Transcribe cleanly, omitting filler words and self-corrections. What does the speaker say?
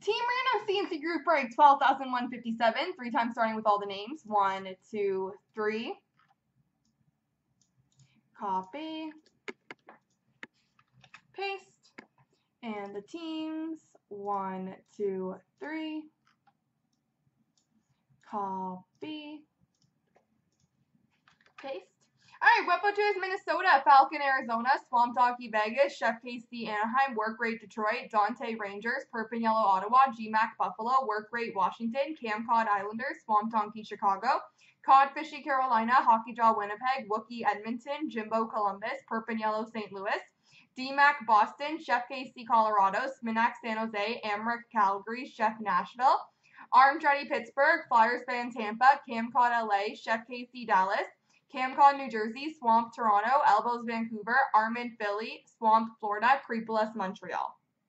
Team Random CNC Group Break 12,157. 3 times starting with all the names. 1, 2, 3. Copy. Paste. And the teams. 1, 2, 3. Copy. Paste. All right, Wepo 2 is Minnesota, Falcon, Arizona, Swamp Donkey, Vegas, Chef KC, Anaheim, Work Rate, Detroit, Dante, Rangers, Purpin Yellow, Ottawa, GMAC, Buffalo, Work Rate, Washington, Cam Cod, Islanders, Swamp Donkey, Chicago, Codfishy, Carolina, Hockey Jaw, Winnipeg, Wookie, Edmonton, Jimbo, Columbus, Purpin Yellow, St. Louis, DMAC, Boston, Chef KC, Colorado, Sminac, San Jose, Amherst, Calgary, Chef, Nashville, Armtready, Pittsburgh, Flyers Fan, Tampa, Cam Cod, LA, Chef KC, Dallas, Camcon, New Jersey, Swamp, Toronto, Elbows, Vancouver, Armin, Philly, Swamp, Florida, Creepolis, Montreal.